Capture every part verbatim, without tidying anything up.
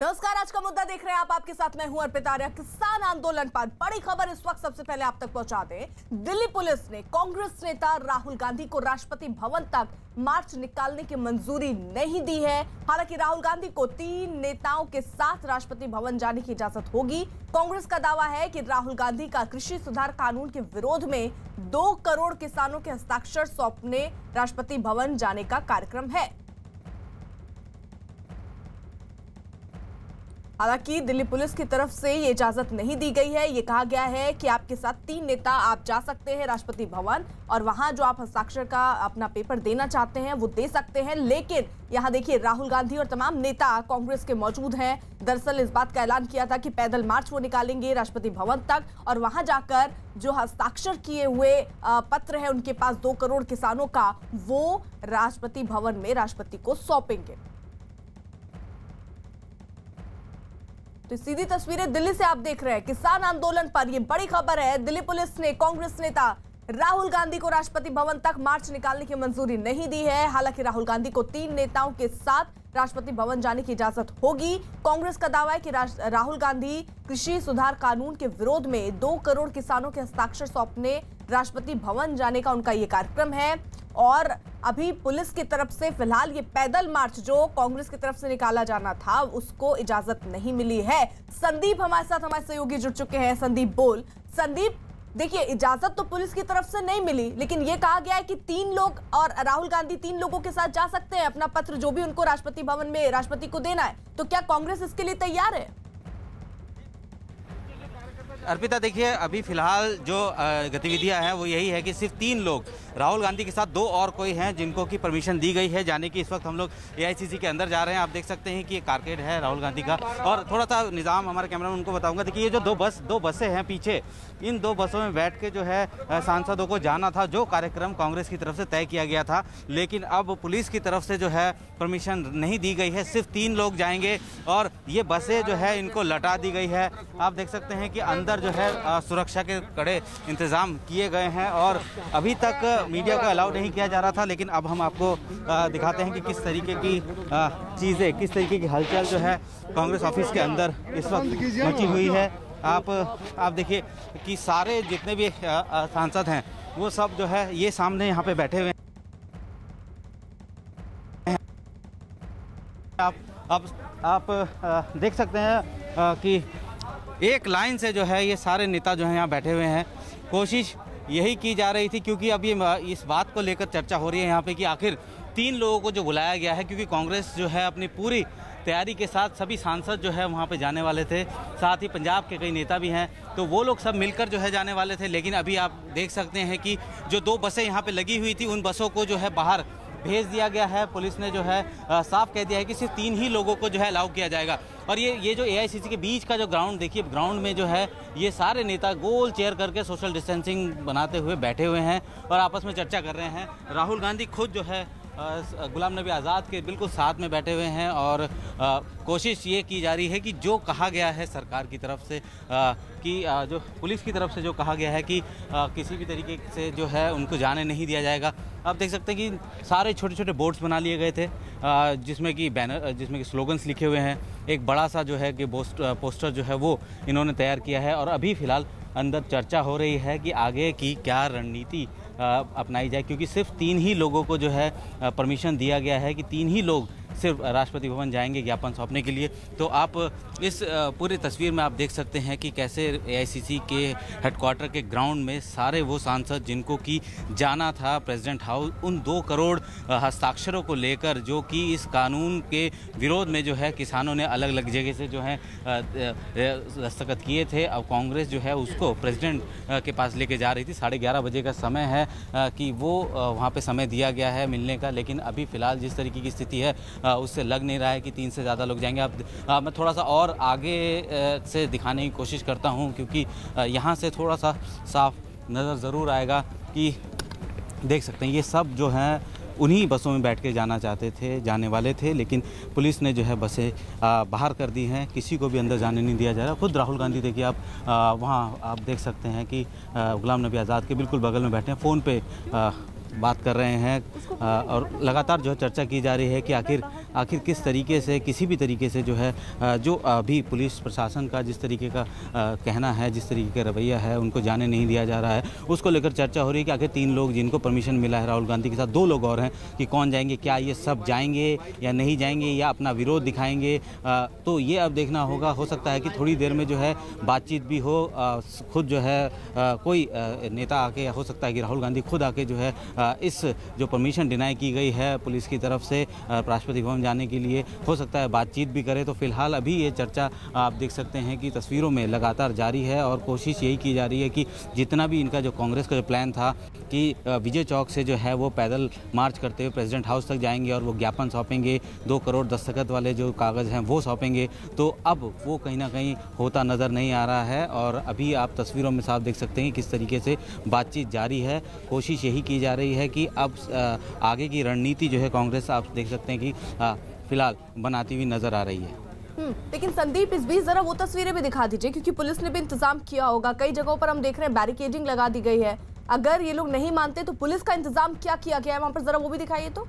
नमस्कार, आज का मुद्दा देख रहे हैं आप। आपके साथ मैं हूं अर्पिता आर्या। किसान आंदोलन पर बड़ी खबर इस वक्त सबसे पहले आप तक पहुंचा दें। दिल्ली पुलिस ने कांग्रेस नेता राहुल गांधी को राष्ट्रपति भवन तक मार्च निकालने की मंजूरी नहीं दी है। हालांकि राहुल गांधी को तीन नेताओं के साथ राष्ट्रपति भवन जाने की इजाजत होगी। कांग्रेस का दावा है कि राहुल गांधी का कृषि सुधार कानून के विरोध में दो करोड़ किसानों के हस्ताक्षर सौंपने राष्ट्रपति भवन जाने का कार्यक्रम है। हालांकि दिल्ली पुलिस की तरफ से ये इजाजत नहीं दी गई है। ये कहा गया है कि आपके साथ तीन नेता आप जा सकते हैं राष्ट्रपति भवन और वहां जो आप हस्ताक्षर का अपना पेपर देना चाहते हैं वो दे सकते हैं। लेकिन यहां देखिए, राहुल गांधी और तमाम नेता कांग्रेस के मौजूद हैं। दरअसल इस बात का ऐलान किया था कि पैदल मार्च वो निकालेंगे राष्ट्रपति भवन तक और वहां जाकर जो हस्ताक्षर किए हुए पत्र है उनके पास दो करोड़ किसानों का, वो राष्ट्रपति भवन में राष्ट्रपति को सौंपेंगे। तो सीधी तस्वीरें दिल्ली से आप देख रहे हैं। किसान आंदोलन पर यह बड़ी खबर है। दिल्ली पुलिस ने कांग्रेस नेता राहुल गांधी को राष्ट्रपति भवन तक मार्च निकालने की मंजूरी नहीं दी है। हालांकि राहुल गांधी को तीन नेताओं के साथ राष्ट्रपति भवन जाने की इजाजत होगी। कांग्रेस का दावा है कि राहुल गांधी कृषि सुधार कानून के विरोध में दो करोड़ किसानों के हस्ताक्षर सौंपने राष्ट्रपति भवन जाने का उनका ये कार्यक्रम है। और अभी पुलिस की तरफ से फिलहाल ये पैदल मार्च जो कांग्रेस की तरफ से निकाला जाना था उसको इजाजत नहीं मिली है। संदीप हमारे साथ, हमारे सहयोगी जुड़ चुके हैं। संदीप बोल। संदीप, देखिए, इजाजत तो पुलिस की तरफ से नहीं मिली, लेकिन ये कहा गया है कि तीन लोग और राहुल गांधी तीन लोगों के साथ जा सकते हैं अपना पत्र जो भी उनको राष्ट्रपति भवन में राष्ट्रपति को देना है। तो क्या कांग्रेस इसके लिए तैयार है? अर्पिता, देखिए, अभी फिलहाल जो गतिविधियां हैं वो यही है कि सिर्फ तीन लोग, राहुल गांधी के साथ दो और कोई हैं जिनको की परमिशन दी गई है जाने की। इस वक्त हम लोग एआईसीसी के अंदर जा रहे हैं। आप देख सकते हैं कि ये कारकेड है राहुल गांधी का। और थोड़ा सा निज़ाम हमारे कैमरामैन उनको बताऊंगा। देखिए, ये जो दो बस दो बसें हैं पीछे, इन दो बसों में बैठ के जो है सांसदों को जाना था, जो कार्यक्रम कांग्रेस की तरफ से तय किया गया था। लेकिन अब पुलिस की तरफ से जो है परमिशन नहीं दी गई है, सिर्फ तीन लोग जाएंगे और ये बसें जो है इनको लौटा दी गई है। आप देख सकते हैं कि अंदर जो है सुरक्षा के कड़े इंतजाम किए गए हैं और अभी तक मीडिया को अलाउ नहीं किया जा रहा था। लेकिन अब हम आपको दिखाते हैं कि किस तरीके की चीज़ें, किस तरीके की हलचल जो है कांग्रेस ऑफिस के अंदर इस वक्त मची हुई है। आप आप देखिए कि सारे जितने भी सांसद हैं वो सब जो है ये सामने यहाँ पे बैठे हुए हैं। आप आप आप देख सकते हैं कि एक लाइन से जो है ये सारे नेता जो हैं यहाँ बैठे हुए हैं। कोशिश यही की जा रही थी, क्योंकि अब ये इस बात को लेकर चर्चा हो रही है यहाँ पे कि आखिर तीन लोगों को जो बुलाया गया है, क्योंकि कांग्रेस जो है अपनी पूरी तैयारी के साथ सभी सांसद जो है वहाँ पे जाने वाले थे, साथ ही पंजाब के कई नेता भी हैं, तो वो लोग सब मिलकर जो है जाने वाले थे। लेकिन अभी आप देख सकते हैं कि जो दो बसें यहाँ पे लगी हुई थी उन बसों को जो है बाहर भेज दिया गया है। पुलिस ने जो है आ, साफ कह दिया है कि सिर्फ तीन ही लोगों को जो है अलाउ किया जाएगा। और ये ये जो एआईसीसी के बीच का जो ग्राउंड देखिए, ग्राउंड में जो है ये सारे नेता गोल चेयर करके सोशल डिस्टेंसिंग बनाते हुए बैठे हुए हैं और आपस में चर्चा कर रहे हैं। राहुल गांधी खुद जो है गुलाम नबी आज़ाद के बिल्कुल साथ में बैठे हुए हैं और आ, कोशिश ये की जा रही है कि जो कहा गया है सरकार की तरफ से, आ, कि आ, जो पुलिस की तरफ से जो कहा गया है कि आ, किसी भी तरीके से जो है उनको जाने नहीं दिया जाएगा। आप देख सकते हैं कि सारे छोटे छोटे बोर्ड्स बना लिए गए थे जिसमें कि बैनर, जिसमें कि स्लोगन्स लिखे हुए हैं। एक बड़ा सा जो है कि पोस्टर जो है वो इन्होंने तैयार किया है और अभी फ़िलहाल अंदर चर्चा हो रही है कि आगे की क्या रणनीति अपनाई जाए, क्योंकि सिर्फ तीन ही लोगों को जो है परमिशन दिया गया है कि तीन ही लोग सिर्फ राष्ट्रपति भवन जाएंगे ज्ञापन सौंपने के लिए। तो आप इस पूरी तस्वीर में आप देख सकते हैं कि कैसे एआईसीसी के हेडक्वार्टर के ग्राउंड में सारे वो सांसद जिनको कि जाना था प्रेसिडेंट हाउस, उन दो करोड़ हस्ताक्षरों को लेकर, जो कि इस कानून के विरोध में जो है किसानों ने अलग अलग जगह से जो है दस्तखत किए थे। अब कांग्रेस जो है उसको प्रेसिडेंट के पास लेके जा रही थी। साढ़े ग्यारह बजे का समय है कि वो वहाँ पे समय दिया गया है मिलने का। लेकिन अभी फ़िलहाल जिस तरीके की स्थिति है उससे लग नहीं रहा है कि तीन से ज़्यादा लोग जाएंगे। अब आ, मैं थोड़ा सा और आगे से दिखाने की कोशिश करता हूं, क्योंकि यहाँ से थोड़ा सा साफ नज़र ज़रूर आएगा कि देख सकते हैं ये सब जो हैं उन्हीं बसों में बैठ के जाना चाहते थे, जाने वाले थे। लेकिन पुलिस ने जो है बसें बाहर कर दी हैं, किसी को भी अंदर जाने नहीं दिया जा रहा। खुद राहुल गांधी देखिए, आप वहाँ आप देख सकते हैं कि गुलाम नबी आज़ाद के बिल्कुल बगल में बैठे हैं, फ़ोन पे आ, बात कर रहे हैं और लगातार जो चर्चा की जा रही है कि आखिर आखिर किस तरीके से, किसी भी तरीके से जो है जो अभी पुलिस प्रशासन का जिस तरीके का कहना है, जिस तरीके का रवैया है, उनको जाने नहीं दिया जा रहा है, उसको लेकर चर्चा हो रही है कि आखिर तीन लोग जिनको परमिशन मिला है राहुल गांधी के साथ, दो लोग और हैं कि कौन जाएंगे, क्या ये सब जाएंगे या नहीं जाएंगे या अपना विरोध दिखाएंगे। तो ये अब देखना होगा। हो सकता है कि थोड़ी देर में जो है बातचीत भी हो, खुद जो है कोई नेता आके, हो सकता है कि राहुल गांधी खुद आके जो है इस जो परमिशन डिनाई की गई है पुलिस की तरफ से राष्ट्रपति भवन जाने के लिए, हो सकता है बातचीत भी करे। तो फिलहाल अभी ये चर्चा आप देख सकते हैं कि तस्वीरों में लगातार जारी है और कोशिश यही की जा रही है कि जितना भी इनका जो कांग्रेस का जो प्लान था कि विजय चौक से जो है वो पैदल मार्च करते हुए प्रेसिडेंट हाउस तक जाएंगे और वो ज्ञापन सौंपेंगे, दो करोड़ दस्तखत वाले जो कागज़ हैं वो सौंपेंगे, तो अब वो कहीं ना कहीं होता नज़र नहीं आ रहा है। और अभी आप तस्वीरों में साफ देख सकते हैं किस तरीके से बातचीत जारी है। कोशिश यही की जा रही है कि अब आगे की रणनीति जो है कांग्रेस, आप देख सकते हैं कि फिलहाल बनाती हुई नज़र आ रही है। लेकिन संदीप, इस बीच जरा वो तस्वीरें भी दिखा दीजिए, क्योंकि पुलिस ने भी इंतजाम किया होगा। कई जगहों पर हम देख रहे हैं बैरिकेडिंग लगा दी गई है। अगर ये लोग नहीं मानते तो पुलिस का इंतजाम क्या किया गया है वहां पर, जरा वो भी दिखाइए। तो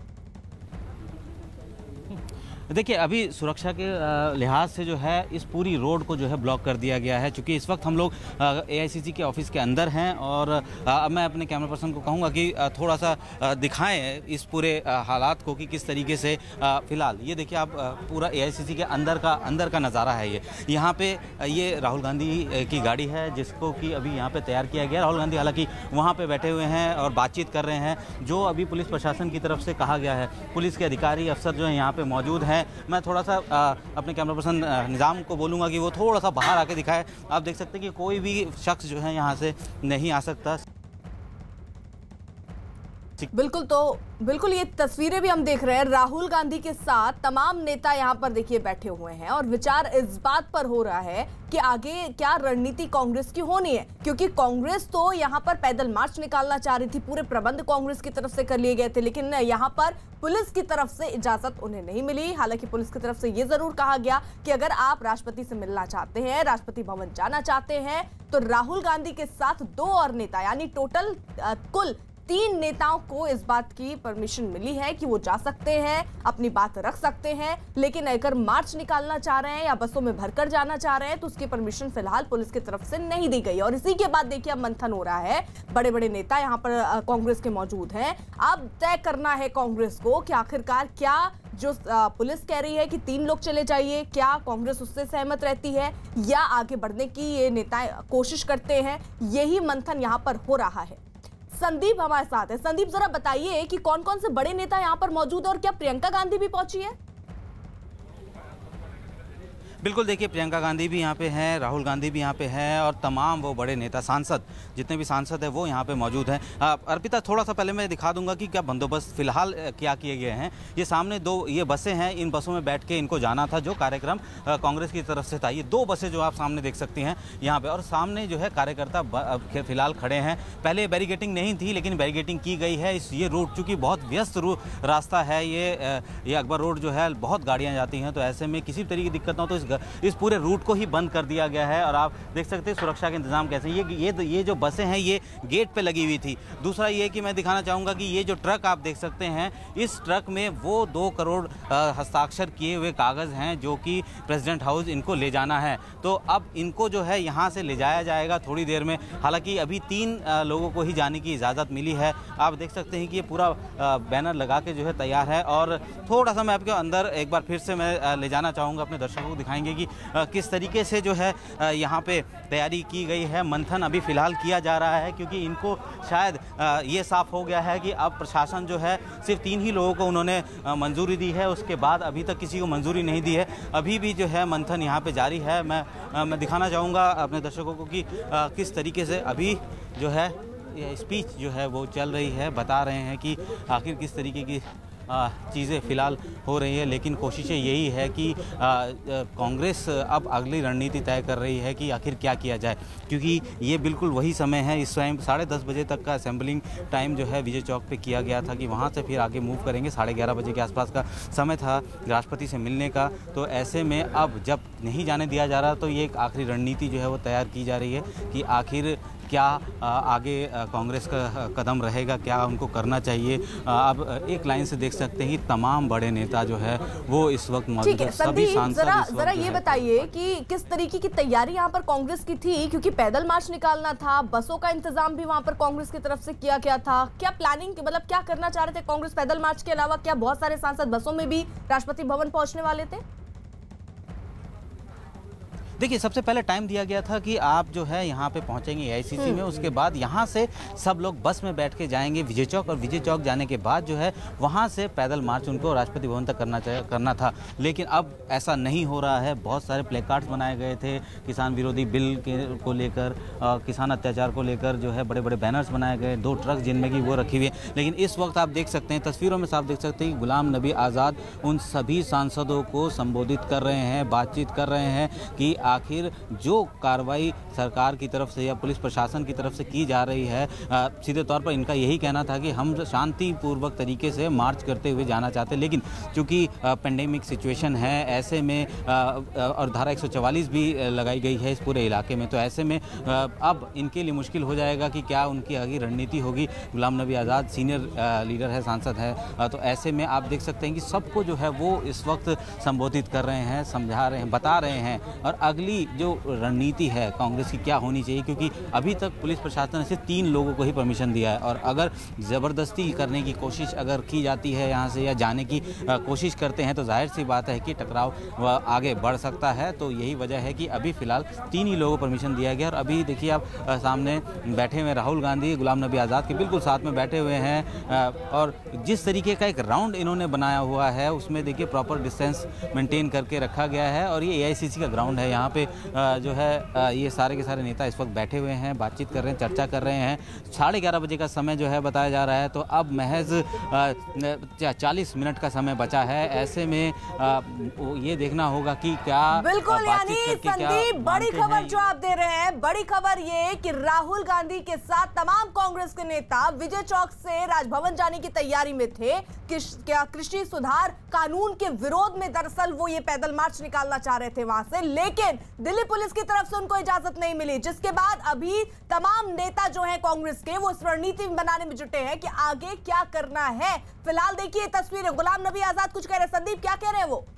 देखिए, अभी सुरक्षा के लिहाज से जो है इस पूरी रोड को जो है ब्लॉक कर दिया गया है, क्योंकि इस वक्त हम लोग एआईसीसी के ऑफिस के अंदर हैं। और अब मैं अपने कैमरा पर्सन को कहूँगा कि थोड़ा सा दिखाएं इस पूरे हालात को कि किस तरीके से फ़िलहाल ये देखिए आप, पूरा एआईसीसी के अंदर का अंदर का नज़ारा है। ये यहाँ पे ये राहुल गांधी की गाड़ी है जिसको कि अभी यहाँ पे तैयार किया गया। राहुल गांधी हालांकि वहाँ पे बैठे हुए हैं और बातचीत कर रहे हैं। जो अभी पुलिस प्रशासन की तरफ से कहा गया है, पुलिस के अधिकारी अफसर जो है यहाँ पे मौजूद हैं। मैं थोड़ा सा आ, अपने कैमरा पर्सन निज़ाम को बोलूँगा कि वो थोड़ा सा बाहर आके दिखाए। आप देख सकते हैं कि कोई भी शख्स जो है यहाँ से नहीं आ सकता। बिल्कुल, तो बिल्कुल ये तस्वीरें भी हम देख रहे हैं। राहुल गांधी के साथ तमाम नेता यहाँ पर देखिए बैठे हुए हैं और विचार इस बात पर हो रहा है कि आगे क्या रणनीति कांग्रेस की होनी है, क्योंकि कांग्रेस तो यहाँ पर पैदल मार्च निकालना चाह रही थी, पूरे प्रबंध कांग्रेस की तरफ से कर लिए गए थे, लेकिन यहाँ पर पुलिस की तरफ से इजाजत उन्हें नहीं मिली। हालांकि पुलिस की तरफ से ये जरूर कहा गया कि अगर आप राष्ट्रपति से मिलना चाहते हैं, राष्ट्रपति भवन जाना चाहते हैं, तो राहुल गांधी के साथ दो और नेता, यानी टोटल कुल तीन नेताओं को इस बात की परमिशन मिली है कि वो जा सकते हैं, अपनी बात रख सकते हैं। लेकिन अगर मार्च निकालना चाह रहे हैं या बसों में भरकर जाना चाह रहे हैं तो उसकी परमिशन फिलहाल पुलिस की तरफ से नहीं दी गई। और इसी के बाद देखिए अब मंथन हो रहा है, बड़े बड़े नेता यहाँ पर कांग्रेस के मौजूद हैं। अब तय करना है कांग्रेस को कि आखिरकार क्या जो पुलिस कह रही है कि तीन लोग चले जाइए, क्या कांग्रेस उससे सहमत रहती है या आगे बढ़ने की ये नेता कोशिश करते हैं। यही मंथन यहाँ पर हो रहा है। संदीप हमारे साथ है। संदीप, जरा बताइए कि कौन कौन से बड़े नेता यहाँ पर मौजूद है और क्या प्रियंका गांधी भी पहुंची है? बिल्कुल, देखिए प्रियंका गांधी भी यहाँ पे हैं, राहुल गांधी भी यहाँ पे हैं और तमाम वो बड़े नेता, सांसद, जितने भी सांसद हैं वो यहाँ पे मौजूद हैं। अर्पिता, थोड़ा सा पहले मैं दिखा दूंगा कि क्या बंदोबस्त फिलहाल क्या किए गए हैं। ये सामने दो ये बसें हैं, इन बसों में बैठ के इनको जाना था, जो कार्यक्रम कांग्रेस की तरफ से था। ये दो बसें जो आप सामने देख सकती हैं यहाँ पर, और सामने जो है कार्यकर्ता फिलहाल खड़े हैं। पहले बैरिकेटिंग नहीं थी, लेकिन बैरिकेटिंग की गई है। इस ये रूट चूँकि बहुत व्यस्त रास्ता है, ये ये अकबर रोड जो है, बहुत गाड़ियाँ जाती हैं, तो ऐसे में किसी तरीके की दिक्कत ना हो तो इस इस पूरे रूट को ही बंद कर दिया गया है। और आप देख सकते हैं सुरक्षा के इंतजाम कैसे हैं। ये ये ये जो बसें हैं ये गेट पे लगी हुई थी। दूसरा ये कि मैं दिखाना चाहूँगा कि ये जो ट्रक आप देख सकते हैं, इस ट्रक में वो दो करोड़ हस्ताक्षर किए हुए कागज़ हैं जो कि प्रेसिडेंट हाउस इनको ले जाना है। तो अब इनको जो है यहाँ से ले जाया जाएगा थोड़ी देर में। हालाँकि अभी तीन लोगों को ही जाने की इजाज़त मिली है। आप देख सकते हैं कि ये पूरा बैनर लगा के जो है तैयार है। और थोड़ा सा मैं आपके अंदर एक बार फिर से मैं ले जाना चाहूँगा, अपने दर्शकों को दिखाएंगे कि किस तरीके से जो है यहाँ पे तैयारी की गई है। मंथन अभी फ़िलहाल किया जा रहा है, क्योंकि इनको शायद ये साफ हो गया है कि अब प्रशासन जो है सिर्फ तीन ही लोगों को उन्होंने मंजूरी दी है, उसके बाद अभी तक किसी को मंजूरी नहीं दी है। अभी भी जो है मंथन यहाँ पे जारी है। मैं मैं दिखाना चाहूँगा अपने दर्शकों को कि किस तरीके से अभी जो है ये स्पीच जो है वो चल रही है, बता रहे हैं कि आखिर किस तरीके की चीज़ें फ़िलहाल हो रही है। लेकिन कोशिशें यही है कि कांग्रेस अब अगली रणनीति तय कर रही है कि आखिर क्या किया जाए, क्योंकि ये बिल्कुल वही समय है। इस टाइम साढ़े दस बजे तक का असेंबलिंग टाइम जो है विजय चौक पे किया गया था कि वहाँ से फिर आगे मूव करेंगे। साढ़े ग्यारह बजे के आसपास का समय था राष्ट्रपति से मिलने का। तो ऐसे में अब जब नहीं जाने दिया जा रहा तो ये एक आखिरी रणनीति जो है वो तैयार की जा रही है कि आखिर क्या आगे कांग्रेस का कदम रहेगा, क्या उनको करना चाहिए। अब एक लाइन से देख सकते हैं कि तमाम बड़े नेता जो है वो इस वक्त मौजूद है। सभी सांसद जरा जरा ये बताइए कि किस तरीके की तैयारी यहाँ पर कांग्रेस की थी, क्योंकि पैदल मार्च निकालना था, बसों का इंतजाम भी वहां पर कांग्रेस की तरफ से किया गया था। क्या प्लानिंग, मतलब क्या करना चाह रहे थे कांग्रेस पैदल मार्च के अलावा? क्या बहुत सारे सांसद बसों में भी राष्ट्रपति भवन पहुंचने वाले थे? देखिए, सबसे पहले टाइम दिया गया था कि आप जो है यहाँ पे पहुँचेंगे एआईसीसी में, उसके बाद यहाँ से सब लोग बस में बैठ के जाएंगे विजय चौक, और विजय चौक जाने के बाद जो है वहाँ से पैदल मार्च उनको राष्ट्रपति भवन तक करना चाहिए करना था। लेकिन अब ऐसा नहीं हो रहा है। बहुत सारे प्ले कार्ड्स बनाए गए थे किसान विरोधी बिल के को लेकर, किसान अत्याचार को लेकर जो है बड़े बड़े बैनर्स बनाए गए, दो ट्रक जिनमें कि वो रखी हुई है। लेकिन इस वक्त आप देख सकते हैं, तस्वीरों में साफ देख सकते हैं कि गुलाम नबी आज़ाद उन सभी सांसदों को संबोधित कर रहे हैं, बातचीत कर रहे हैं कि आखिर जो कार्रवाई सरकार की तरफ से या पुलिस प्रशासन की तरफ से की जा रही है, आ, सीधे तौर पर इनका यही कहना था कि हम शांतिपूर्वक तरीके से मार्च करते हुए जाना चाहते, लेकिन चूंकि पेंडेमिक सिचुएशन है, ऐसे में आ, और धारा एक सौ चवालीस भी लगाई गई है इस पूरे इलाके में, तो ऐसे में आ, अब इनके लिए मुश्किल हो जाएगा कि क्या उनकी आगे रणनीति होगी। गुलाम नबी आज़ाद सीनियर लीडर है, सांसद है, आ, तो ऐसे में आप देख सकते हैं कि सबको जो है वो इस वक्त संबोधित कर रहे हैं, समझा रहे हैं, बता रहे हैं, और अगली जो रणनीति है कांग्रेस की क्या होनी चाहिए, क्योंकि अभी तक पुलिस प्रशासन ने सिर्फ तीन लोगों को ही परमिशन दिया है, और अगर ज़बरदस्ती करने की कोशिश अगर की जाती है यहाँ से या जाने की कोशिश करते हैं तो जाहिर सी बात है कि टकराव आगे बढ़ सकता है। तो यही वजह है कि अभी फ़िलहाल तीन ही लोगों को परमिशन दिया गया। और अभी देखिए आप सामने बैठे हुए राहुल गांधी गुलाम नबी आज़ाद के बिल्कुल साथ में बैठे हुए हैं, और जिस तरीके का एक राउंड इन्होंने बनाया हुआ है उसमें देखिए प्रॉपर डिस्टेंस मेंटेन करके रखा गया है। और ये एआईसीसी का ग्राउंड है, यहाँ पे जो है ये सारे के सारे नेता इस वक्त बैठे हुए हैं, बातचीत कर रहे हैं, चर्चा कर रहे हैं। साढ़े ग्यारह बजे का समय जो है बताया जा रहा है, तो अब महज चालीस मिनट का समय बचा है। ऐसे में ये देखना होगा कि क्या बिल्कुल, यानी संदीप बड़ी खबर जो आप दे रहे हैं, बड़ी खबर ये कि राहुल गांधी के साथ तमाम कांग्रेस के नेता विजय चौक से राजभवन जाने की तैयारी में थे। क्या कृषि सुधार कानून के विरोध में दरअसल वो ये पैदल मार्च निकालना चाह रहे थे वहां से, लेकिन दिल्ली पुलिस की तरफ से उनको इजाजत नहीं मिली, जिसके बाद अभी तमाम नेता जो हैं कांग्रेस के वो इस रणनीति बनाने में जुटे हैं कि आगे क्या करना है। फिलहाल देखिए तस्वीरें, गुलाम नबी आजाद कुछ कह रहे हैं। संदीप क्या कह रहे हैं वो?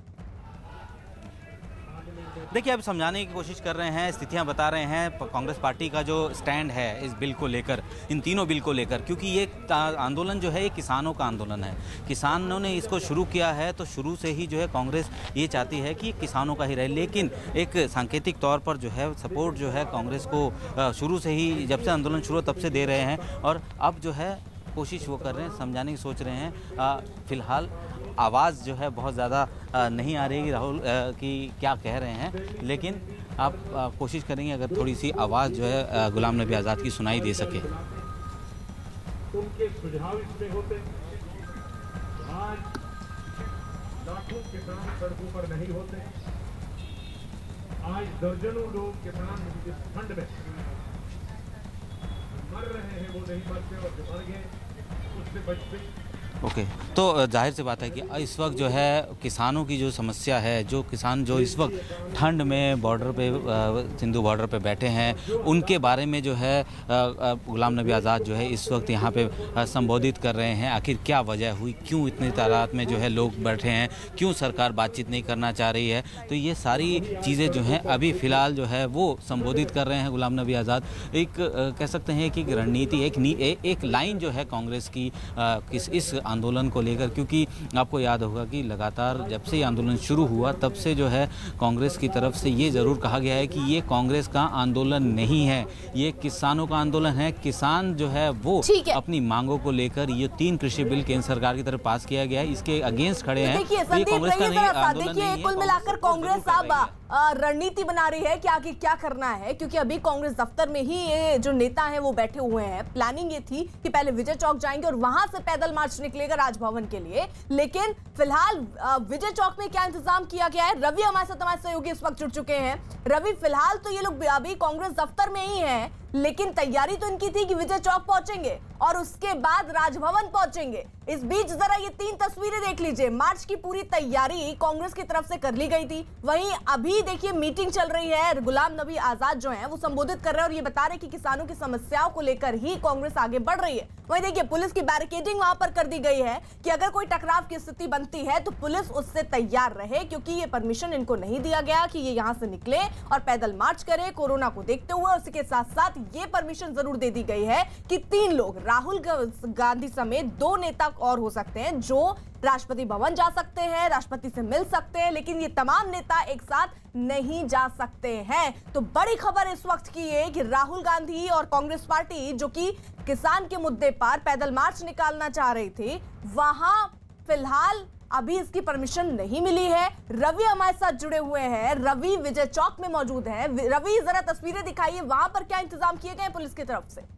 देखिए, अब समझाने की कोशिश कर रहे हैं, स्थितियां बता रहे हैं कांग्रेस पार्टी का जो स्टैंड है इस बिल को लेकर, इन तीनों बिल को लेकर, क्योंकि ये आंदोलन जो है ये किसानों का आंदोलन है। किसानों ने इसको शुरू किया है, तो शुरू से ही जो है कांग्रेस ये चाहती है कि किसानों का ही रहे, लेकिन एक सांकेतिक तौर पर जो है सपोर्ट जो है कांग्रेस को शुरू से ही, जब से आंदोलन शुरू तब से दे रहे हैं, और अब जो है कोशिश वो कर रहे हैं, समझाने की सोच रहे हैं। फिलहाल आवाज़ जो है बहुत ज़्यादा नहीं आ रही राहुल की क्या कह रहे हैं, लेकिन आप कोशिश करेंगे अगर थोड़ी सी आवाज़ जो है गुलाम नबी आज़ाद की सुनाई दे सके। उनके सुझाव इसमें होते, आज लाखों किसान सड़कों पर नहीं होते, आज दर्जनों लोग किसान इस ठंड में मर रहे हैं, वो नहीं मरते, और जो मर गए उससे बचते। Okay okay. तो जाहिर सी बात है कि इस वक्त जो है किसानों की जो समस्या है, जो किसान जो इस वक्त ठंड में बॉर्डर पे, सिंधु बॉर्डर पे बैठे हैं, उनके बारे में जो है गुलाम नबी आज़ाद जो है इस वक्त यहाँ पे संबोधित कर रहे हैं। आखिर क्या वजह हुई, क्यों इतनी तादाद में जो है लोग बैठे हैं, क्यों सरकार बातचीत नहीं करना चाह रही है, तो ये सारी चीज़ें जो हैं अभी फ़िलहाल जो है वो संबोधित कर रहे हैं गुलाम नबी आज़ाद। एक कह सकते हैं कि रणनीति, एक एक लाइन जो है कांग्रेस की किस इस आंदोलन को लेकर, क्योंकि आपको याद होगा कि लगातार जब से ये आंदोलन शुरू हुआ तब से जो है कांग्रेस की तरफ से ये ज़रूर कहा गया है कि ये कांग्रेस का आंदोलन नहीं है, ये किसानों का आंदोलन है। किसान जो है वो अपनी मांगों को लेकर ये तीन कृषि बिल केंद्र सरकार की तरफ पास किया गया है, इसके अगेंस्ट खड़े हैं। देखिए कांग्रेस का नहीं आंदोलन नहीं है। कुल मिलाकर कांग्रेस अब रणनीति बना रही है कि आगे क्या करना है, क्योंकि अभी कांग्रेस दफ्तर में ही ये जो नेता हैं वो बैठे हुए हैं। प्लानिंग ये थी कि पहले विजय चौक जाएंगे और वहां से पैदल मार्च निकलेगा राजभवन के लिए, लेकिन फिलहाल विजय चौक में क्या इंतजाम किया गया है। रवि हमारे साथ हमारे सहयोगी इस वक्त जुड़ चुके हैं। रवि, फिलहाल तो ये लोग अभी कांग्रेस दफ्तर में ही हैं, लेकिन तैयारी तो इनकी थी कि विजय चौक पहुंचेंगे और उसके बाद राजभवन पहुंचेंगे। इस बीच जरा ये तीन तस्वीरें देख लीजिए। मार्च की पूरी तैयारी कांग्रेस की तरफ से कर ली गई थी। वहीं अभी देखिए मीटिंग चल रही है, गुलाम नबी आजाद जो हैं वो संबोधित कर रहे हैं और ये बता रहे हैं कि किसानों की समस्याओं को लेकर ही कांग्रेस आगे बढ़ रही है। वहीं देखिए पुलिस की बैरिकेडिंग वहां पर कर दी गई है कि अगर कोई टकराव की स्थिति बनती है तो पुलिस उससे तैयार रहे, क्योंकि ये परमिशन इनको नहीं दिया गया कि ये यहां से निकले और पैदल मार्च करे कोरोना को देखते हुए। उसके साथ साथ ये परमिशन जरूर दे दी गई है कि तीन लोग, राहुल गांधी समेत दो नेता और हो सकते हैं जो राष्ट्रपति भवन जा सकते हैं, राष्ट्रपति से मिल सकते हैं, लेकिन ये तमाम नेता एक साथ नहीं जा सकते हैं। तो बड़ी खबर इस वक्त की है कि राहुल गांधी और कांग्रेस पार्टी जो कि किसान के मुद्दे पर पैदल मार्च निकालना चाह रही थी, वहां फिलहाल अभी इसकी परमिशन नहीं मिली है। रवि हमारे साथ जुड़े हुए हैं, रवि विजय चौक में मौजूद है। रवि जरा तस्वीरें दिखाइए, वहां पर क्या इंतजाम किए गए पुलिस की तरफ से?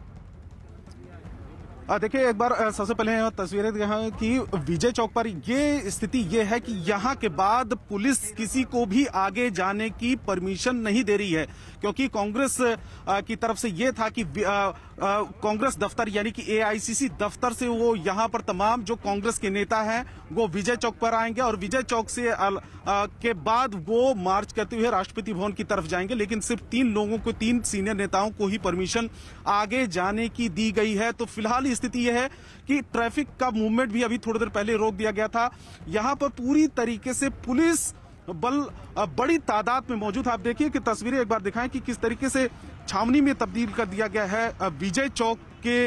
देखिए एक बार सबसे पहले तस्वीरें दिखाएं कि विजय चौक पर ये स्थिति ये है कि यहाँ के बाद पुलिस किसी को भी आगे जाने की परमिशन नहीं दे रही है, क्योंकि कांग्रेस की तरफ से ये था कि कांग्रेस दफ्तर यानी कि ए आई सी सी दफ्तर से वो यहाँ पर तमाम जो कांग्रेस के नेता हैं वो विजय चौक पर आएंगे और विजय चौक से आ, आ, के बाद वो मार्च करते हुए राष्ट्रपति भवन की तरफ जाएंगे। लेकिन सिर्फ तीन लोगों को, तीन सीनियर नेताओं को ही परमिशन आगे जाने की दी गई है। तो फिलहाल स्थिति यह है कि ट्रैफिक का मूवमेंट भी अभी थोड़ी देर पहले रोक दिया गया था। यहाँ पर पूरी तरीके से पुलिस बल बड़ी तादाद में मौजूद है। आप देखिए कि तस्वीरें एक बार दिखाएं कि किस तरीके से छावनी में तब्दील कर दिया गया है विजय चौक के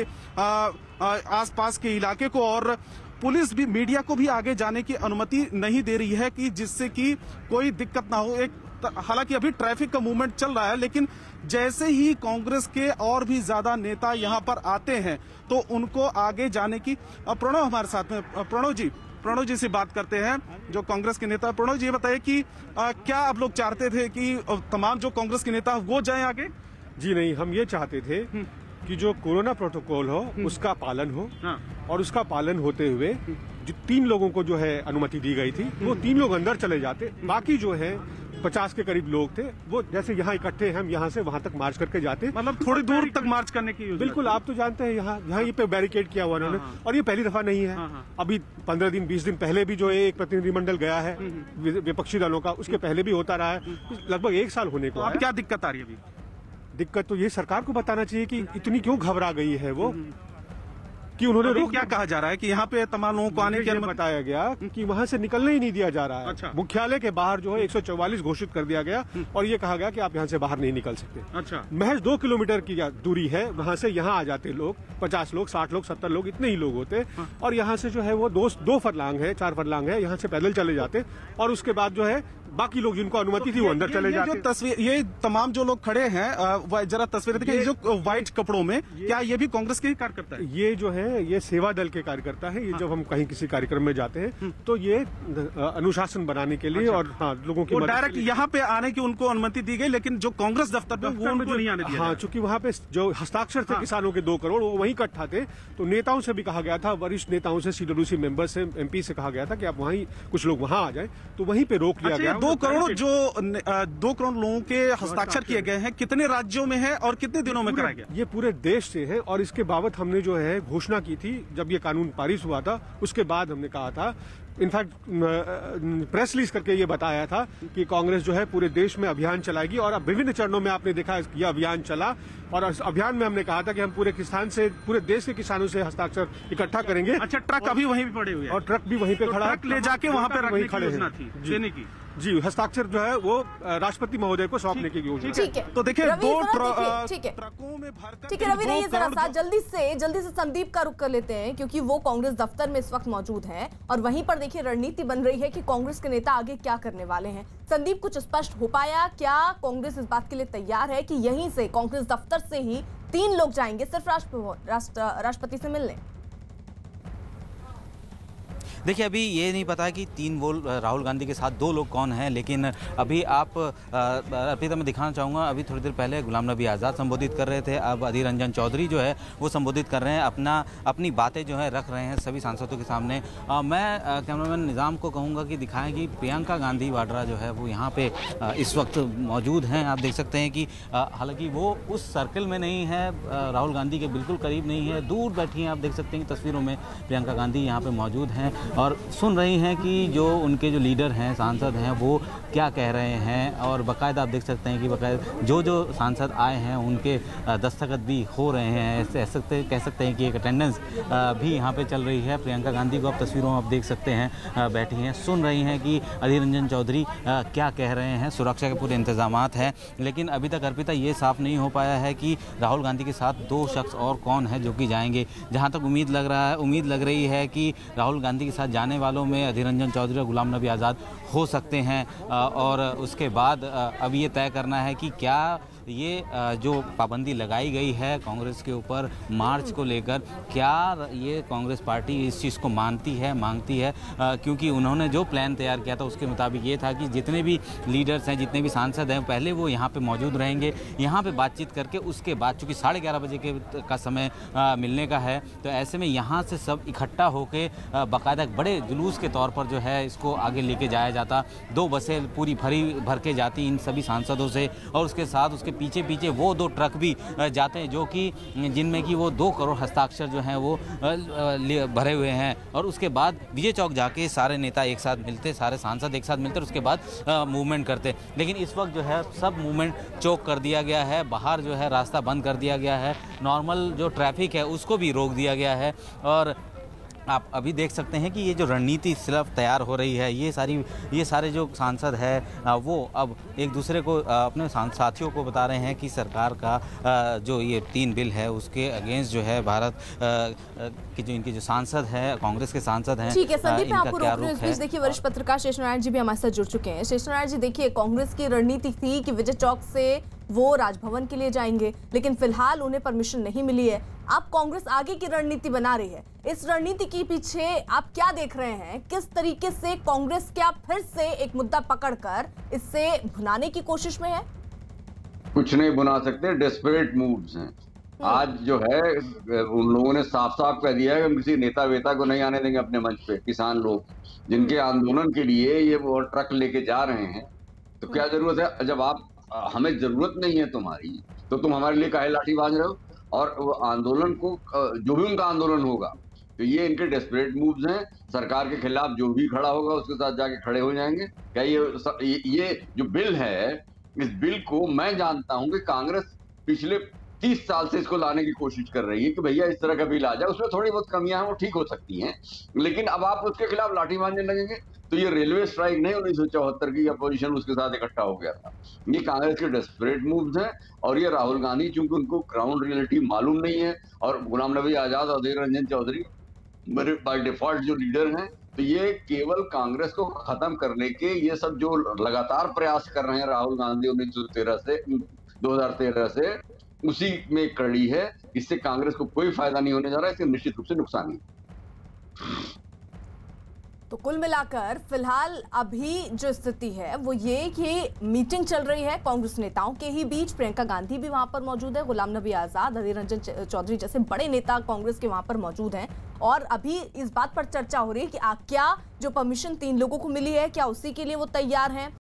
आसपास के इलाके को, और पुलिस भी मीडिया को भी आगे जाने की अनुमति नहीं दे रही है कि जिससे कि कोई दिक्कत ना हो। एक हालांकि अभी ट्रैफिक का मूवमेंट चल रहा है, लेकिन जैसे ही कांग्रेस के और भी ज्यादा नेता यहां पर आते हैं तो उनको आगे जाने की। प्रणव हमारे साथ में, प्रणव जी प्रणव जी से बात करते हैं जो कांग्रेस के नेता। प्रणव जी बताइए कि आ, क्या आप लोग चाहते थे कि तमाम जो कांग्रेस के नेता वो जाएं आगे? जी नहीं, हम ये चाहते थे कि जो कोरोना प्रोटोकॉल हो उसका पालन हो, हाँ। और उसका पालन होते हुए जो तीन लोगों को जो है अनुमति दी गई थी वो तीन लोग अंदर चले जाते, बाकी जो है पचास के करीब लोग थे वो जैसे यहाँ इकट्ठे हम यहाँ से वहाँ तक मार्च करके जाते, मतलब थोड़ी दूर तक मार्च करने की। बिल्कुल, आप तो जानते हैं यहाँ यहाँ ये पे बैरिकेड किया हुआ उन्होंने, और ये पहली दफा नहीं है। अभी पंद्रह दिन बीस दिन पहले भी जो है एक प्रतिनिधिमंडल गया है विपक्षी दलों का, उसके पहले भी होता रहा है, लगभग एक साल होने को। अब क्या दिक्कत आ रही है अभी? दिक्कत तो ये सरकार को बताना चाहिए कि इतनी क्यों घबरा गई है वो, कि उन्होंने रोक। क्या कहा जा रहा है कि यहाँ पे तमाम लोगों को आने के लिए बताया गया कि वहाँ से निकलने ही नहीं दिया जा रहा है। अच्छा। मुख्यालय के बाहर जो है एक सौ चौवालीस घोषित कर दिया गया और ये कहा गया कि आप यहाँ से बाहर नहीं निकल सकते। अच्छा। महज दो किलोमीटर की दूरी है, वहाँ से यहाँ आ जाते लोग, पचास लोग, साठ लोग, सत्तर लोग, इतने ही लोग होते। हाँ। और यहाँ से जो है वो दो दो फरलांग है, चार फरलांग है, यहाँ से पैदल चले जाते और उसके बाद जो है बाकी लोग जिनको अनुमति थी वो अंदर चले जाते। जो तस्वीर, ये तमाम जो लोग खड़े हैं जरा तस्वीर देखिए, जो व्हाइट कपड़ों में, क्या ये भी कांग्रेस के कार्यकर्ता है? ये जो है ये सेवा दल के कार्यकर्ता है। ये हाँ। जब हम कहीं किसी कार्यक्रम में जाते हैं तो ये अनुशासन बनाने के लिए। अच्छा। और हाँ, लोगों की डायरेक्ट यहाँ पे आने की उनको अनुमति दी गई, लेकिन जो कांग्रेस दफ्तर पे वो उनको नहीं आने दिया। हाँ, चूंकि वहाँ पे जो हस्ताक्षर थे किसानों के दो करोड़ वो वहीं इकट्ठा थे, तो नेताओं से भी कहा गया था, वरिष्ठ नेताओं से, सीडब्ल्यूसी मेंबर से, एमपी से कहा गया था कि आप वहीं कुछ लोग वहाँ आ जाए, तो वहीं पे रोक लिया गया। दो करोड़ जो दो करोड़ लोगों के हस्ताक्षर किए गए हैं, कितने राज्यों में है और कितने दिनों में कराया गया? ये पूरे देश से है और इसके बाबत हमने जो है घोषणा की थी जब ये कानून पारित हुआ था, उसके बाद हमने कहा था, इनफैक्ट प्रेस रिलीज करके ये बताया था कि कांग्रेस जो है पूरे देश में अभियान चलाएगी। और अब विभिन्न चरणों में आपने देखा यह अभियान चला और इस अभियान में हमने कहा था कि हम पूरे किसान से, पूरे देश के किसानों से हस्ताक्षर इकट्ठा करेंगे। अच्छा, ट्रक अभी वहीं पे पड़े हुए हैं और ट्रक भी वहीं पे खड़ा है, ट्रक ले जाके वहाँ पे वहीं खड़े हैं देने की। जी, हस्ताक्षर जो है वो राष्ट्रपति महोदय को सौंपने की योजना। ठीक है, तो देखिए दो ट्रकों में भरकर। ठीक है रवि, रहिए जरा सा, जल्दी से जल्दी से संदीप का रुख कर लेते हैं क्योंकि वो कांग्रेस दफ्तर में इस वक्त मौजूद हैं और वहीं पर देखिए रणनीति बन रही है कि कांग्रेस के नेता आगे क्या करने वाले हैं। संदीप, कुछ स्पष्ट हो पाया क्या? कांग्रेस इस बात के लिए तैयार है कि यहीं से कांग्रेस दफ्तर से ही तीन लोग जाएंगे सिर्फ राष्ट्रपति से मिलने? देखिए, अभी ये नहीं पता कि तीन वो राहुल गांधी के साथ दो लोग कौन हैं, लेकिन अभी आप अर्पिता मैं दिखाना चाहूँगा, अभी थोड़ी देर पहले गुलाम नबी आज़ाद संबोधित कर रहे थे, अब अधीर रंजन चौधरी जो है वो संबोधित कर रहे हैं, अपना अपनी बातें जो है रख रहे हैं सभी सांसदों के सामने। आ, मैं कैमरामैन निज़ाम को कहूँगा कि दिखाएं कि प्रियंका गांधी वाड्रा जो है वो यहाँ पे आ, इस वक्त मौजूद हैं। आप देख सकते हैं कि हालांकि वो उस सर्कल में नहीं है, राहुल गांधी के बिल्कुल करीब नहीं है, दूर बैठी हैं। आप देख सकते हैं कि तस्वीरों में प्रियंका गांधी यहाँ पे मौजूद हैं और सुन रही हैं कि जो उनके जो लीडर हैं, सांसद हैं, वो क्या कह रहे हैं। और बाकायदा आप देख सकते हैं कि बाकायदा जो जो सांसद आए हैं उनके दस्तखत भी हो रहे हैं। ऐसे सकते कह सकते हैं कि एक अटेंडेंस भी यहाँ पे चल रही है। प्रियंका गांधी को आप तस्वीरों में आप देख सकते हैं बैठी हैं, सुन रही हैं कि अधीर रंजन चौधरी क्या कह रहे हैं। सुरक्षा के पूरे इंतजामात हैं, लेकिन अभी तक अर्पिता ये साफ नहीं हो पाया है कि राहुल गांधी के साथ दो शख्स और कौन है जो कि जाएंगे। जहाँ तक उम्मीद लग रहा है उम्मीद लग रही है कि राहुल गांधी के साथ जाने वालों में अधीर रंजन चौधरी और गुलाम नबी आज़ाद हो सकते हैं। और उसके बाद अब ये तय करना है कि क्या ये जो पाबंदी लगाई गई है कांग्रेस के ऊपर मार्च को लेकर, क्या ये कांग्रेस पार्टी इस चीज़ को मानती है मांगती है, क्योंकि उन्होंने जो प्लान तैयार किया था उसके मुताबिक ये था कि जितने भी लीडर्स हैं, जितने भी सांसद हैं, पहले वो यहाँ पे मौजूद रहेंगे, यहाँ पे बातचीत करके उसके बाद चूँकि साढ़े ग्यारह बजे के का समय आ, मिलने का है, तो ऐसे में यहाँ से सब इकट्ठा होकर बाकायदा बड़े जुलूस के तौर पर जो है इसको आगे लेके जाया जाता। दो बसें पूरी भरी भर के जाती इन सभी सांसदों से, और उसके साथ उसके पीछे पीछे वो दो ट्रक भी जाते हैं जो कि जिनमें कि वो दो करोड़ हस्ताक्षर जो हैं वो भरे हुए हैं। और उसके बाद विजय चौक जाके सारे नेता एक साथ मिलते, सारे सांसद एक साथ मिलते और उसके बाद मूवमेंट करते। लेकिन इस वक्त जो है सब मूवमेंट चौक कर दिया गया है, बाहर जो है रास्ता बंद कर दिया गया है, नॉर्मल जो ट्रैफिक है उसको भी रोक दिया गया है। और आप अभी देख सकते हैं कि ये जो रणनीति सिर्फ तैयार हो रही है, ये सारी ये सारे जो सांसद हैं वो अब एक दूसरे को अपने साथियों को बता रहे हैं कि सरकार का जो ये तीन बिल है उसके अगेंस्ट जो है भारत के जो इनके जो सांसद हैं, कांग्रेस के सांसद हैं। ठीक है संदीप, मैं आपको रोक रही हूं। इस बीच देखिए वरिष्ठ पत्रकार शेष नारायण जी भी हमारे साथ जुड़ चुके हैं। शेष नारायण जी, देखिए कांग्रेस की रणनीति थी कि विजय चौक से वो राजभवन के लिए जाएंगे, लेकिन फिलहाल उन्हें परमिशन नहीं मिली है। अब कांग्रेस आगे की रणनीति बना रही है, इस रणनीति के पीछे आप क्या देख रहे हैं? किस तरीके से कांग्रेस क्या फिर से एक मुद्दा पकड़कर इससे भुनाने की कोशिश में है? कुछ नहीं बुना सकते, डेस्परेट मूव्स हैं। आज जो है उन लोगों ने साफ साफ कह दिया है कि हम किसी नेता वेता को नहीं आने देंगे अपने मंच पे। किसान लोग जिनके आंदोलन के लिए ये वो ट्रक लेके जा रहे हैं, तो क्या जरूरत है? जब आप हमें जरूरत नहीं है तुम्हारी, तो तुम हमारे लिए काहे लाठी बांध रहे हो? और वो आंदोलन को जो भी उनका आंदोलन होगा, तो ये इनके डेस्परेट मूव्स हैं। सरकार के खिलाफ जो भी खड़ा होगा उसके साथ जाके खड़े हो जाएंगे। क्या ये ये जो बिल है, इस बिल को मैं जानता हूं कि कांग्रेस पिछले तीस साल से इसको लाने की कोशिश कर रही है कि भैया इस तरह का बिल आ जाए, उसमें थोड़ी बहुत कमियां हैं वो ठीक हो सकती हैं, लेकिन अब आप उसके खिलाफ लाठी बांधने लगेंगे। तो ये रेलवे स्ट्राइक नहीं उन्नीस सौ चौहत्तर की अपोजिशन उसके साथ इकट्ठा हो गया था। ये कांग्रेस के डेस्परेट मूव्स हैं। और ये राहुल गांधी चूंकि उनको ग्राउंड रियलिटी मालूम नहीं है, और गुलाम नबी आजाद और अधीर रंजन चौधरी बाय डिफॉल्ट जो लीडर हैं, तो ये केवल कांग्रेस को खत्म करने के ये सब जो लगातार प्रयास कर रहे हैं राहुल गांधी उन्नीस सौ तेरह से दो हजार तेरह से, उसी में कड़ी है। इससे कांग्रेस को कोई फायदा नहीं होने जा रहा है, इससे निश्चित रूप से नुकसान है। तो कुल मिलाकर फिलहाल अभी जो स्थिति है वो ये कि मीटिंग चल रही है कांग्रेस नेताओं के ही बीच। प्रियंका गांधी भी वहां पर मौजूद है, गुलाम नबी आजाद, अधीर रंजन चौधरी जैसे बड़े नेता कांग्रेस के वहां पर मौजूद हैं। और अभी इस बात पर चर्चा हो रही है कि क्या जो परमिशन तीन लोगों को मिली है क्या उसी के लिए वो तैयार हैं।